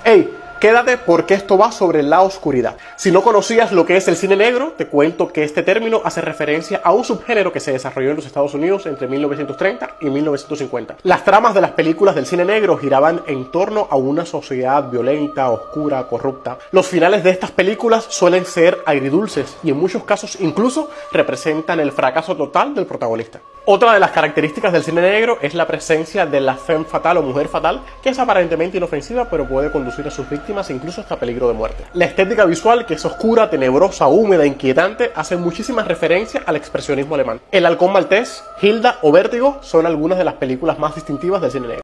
Hey, quédate porque esto va sobre la oscuridad. Si no conocías lo que es el cine negro, te cuento que este término hace referencia a un subgénero que se desarrolló en los Estados Unidos entre 1930 y 1950. Las tramas de las películas del cine negro giraban en torno a una sociedad violenta, oscura, corrupta. Los finales de estas películas suelen ser agridulces y en muchos casos incluso representan el fracaso total del protagonista. Otra de las características del cine negro es la presencia de la femme fatale o mujer fatal, que es aparentemente inofensiva pero puede conducir a sus víctimas e incluso hasta peligro de muerte. La estética visual, que es oscura, tenebrosa, húmeda, inquietante, hace muchísimas referencias al expresionismo alemán. El halcón maltés, Hilda o Vértigo son algunas de las películas más distintivas del cine negro.